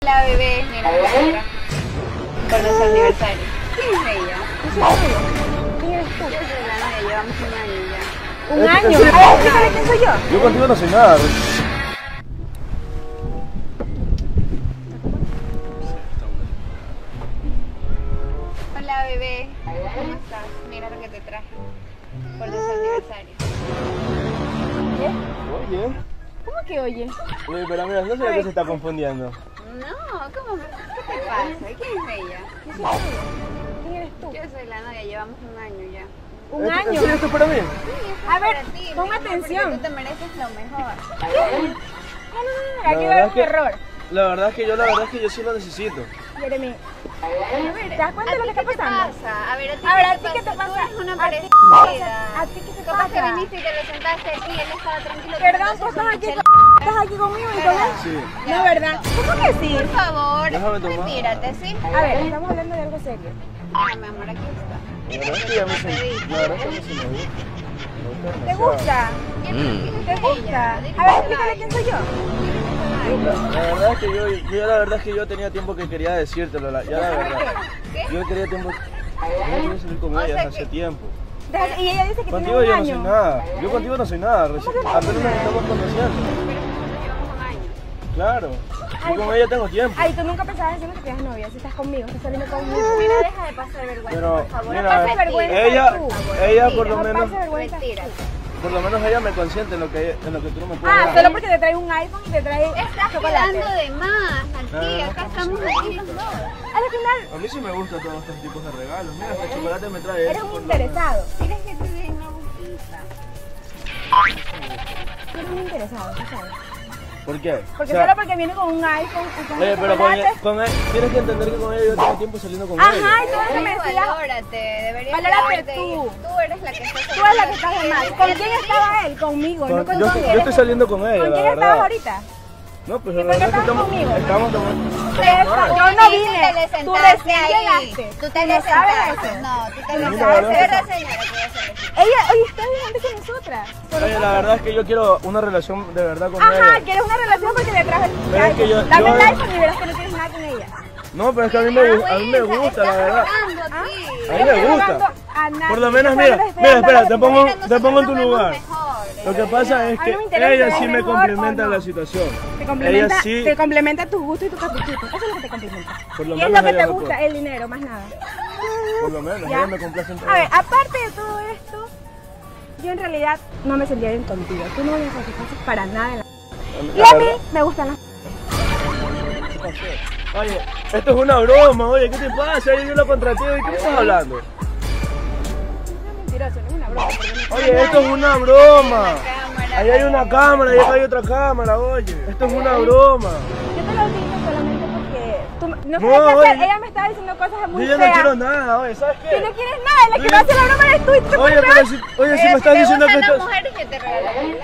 La bebé, mira, por nuestro aniversario. ¿Quién es ella? ¿Quién eres tú? Yo soy la novia, llevamos un año ya. ¿Un año? A ver, explícale quién soy yo. Yo contigo no soy nada. Hola bebé, ¿cómo estás? Mira lo que te traje por nuestro aniversario. Oye. ¿Cómo que oye? Oye, pero mira, no sé qué se está confundiendo. No, ¿cómo? ¿Qué te pasa? ¿Quién es ella? ¿Quién eres tú? Yo soy la novia, llevamos un año ya. ¿Un ¿En año? serio esto es para mí? A ver, Para ti, pon mi amor, atención. porque tú te mereces lo mejor. Aquí va a haber un error. La verdad es que yo sí lo necesito. Jeremy, A ver, ¿te das cuenta de lo que está pasando? pasa? A ver, A ti qué te Tú pasa. eres una ¿A ti parecida. qué te pasa? ¿A ti qué te Capaz que pasa? viniste y te lo sentaste aquí, él estaba tranquilo. Perdón, tú estás aquí conmigo y con él. Sí. No, ¿verdad? ¿Cómo que sí? Por favor, Déjame tomar. retírate, ¿sí? A ver, estamos hablando de algo serio. Ah, mi amor, aquí está. La verdad es que ya me sentí. La verdad es que me sentí. ¿Te gusta? ¿Te gusta? A ver, explícale quién soy yo. La verdad es que la verdad es que yo tenía tiempo que quería decírtelo, ya la verdad. ¿Qué? Yo quería tiempo. Yo quería salir con O ella sea hace que- tiempo. Y ella dice que tiene Contigo un yo no soy año. nada. Yo contigo no soy nada. Apenas nos estamos conociendo. Pero nosotros llevamos un año. Claro. Yo con ella tengo tiempo. Ay, tú nunca pensabas decirme que tienes novia. Si estás conmigo, estás saliendo conmigo. Mira, deja de pasar vergüenza, Pero, por favor. mira, No pases vergüenza. ella por lo No menos, pases vergüenza. Retira. por lo menos ella me consiente en lo que tú no me puedes Ah, dar. solo porque te trae un iPhone y te trae Estás chocolate. quedando de más aquí. Acá estamos aquí los dos. A la final, A mí sí me gustan todos estos tipos de regalos. Mira, este chocolate me trae eres esto, un por lo menos. interesado. Mira que te den una boquita. Eres un interesado, ¿tú sabes? ¿Por qué? Porque O sea, solo porque viene con un iPhone y con oye, pero chocolates. con él, tienes que entender que con ella yo tengo tiempo saliendo con Ajá, ella. y todo lo que me decías. Valórate, deberías Valórate valorarte. tú. Tú eres la que estás Tú eres la que estás de mal. ¿Con quién estaba él? Conmigo, no con yo quién. estoy saliendo con ella, ¿Con la quién verdad. estabas ahorita? No, pues ¿Y la por qué verdad es que estabas conmigo? estamos tomando. Yo no vine. Tú recién ahí. llegaste. Tú te no le sabes sentaste. eso. No, tú te Tú le no Mira, sabes ¿verdad? sentaste. eso. Era señora que voy a hacer eso. Ella, oye, está bien antes que nosotras. Oye, la verdad es que yo quiero una relación de verdad con Ajá, ella. quieres una relación porque le traje. Pero es que Dame el iPhone y verás que no tienes nada con ella. No, pero es que a mí me gusta, la verdad. Estás A Yo mí no me estoy gusta. rogando a nadie. Por lo menos, Yo mira, solo estoy mira, dando espera, la te pongo en tu lugar. Lo que pasa es A mí que no me interesa ella si sí es me mejor complementa o no. la situación. Ella sí, te complementa tus gustos y tus caprichitos. Eso es lo que te complementa. Por lo Y es menos lo que ella te me gusta, puede. el dinero, más nada. Por lo menos, ¿Ya? ella me complace en todo. A ver, aparte de todo esto, yo en realidad no me sentía bien contigo. Tú no me satisfaces para nada. Y a mí me gustan las... Oye, esto es una broma, oye, ¿qué te pasa? Yo lo contraté, ¿de qué me estás hablando? No es mentiroso, no es una broma. Oye, esto es una broma. Ahí hay una cámara y acá hay otra cámara, oye. Esto es una broma. Yo te lo digo solamente porque tú no No, sabes qué hacer. oye. Ella me estaba diciendo cosas muy Yo ya feas. no quiero nada, oye, ¿sabes qué? Tú no quieres nada, la que va a hacer la broma eres tú y tú Oye, pero si, oye, si me estás diciendo que las estás... mujeres, yo te regalo el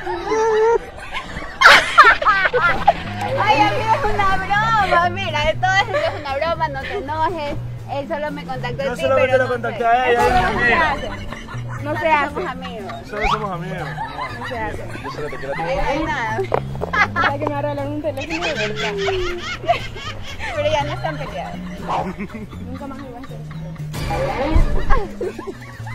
Ay, amigo, es una broma. Mira, de todo esto es una broma, no te enojes. Él solo me contactó a Yo ti, solo me pero quiero no contactar a ella, Eso ella es no mi se amiga. hace. No se sé. hace. Somos amigos. Solo somos amigos. No se hace. Yo solo te quiero a ti. No hay nada. Para que me arreglen un teléfono de verdad. Pero ya no están peleados. Nunca más me iba a hacer eso.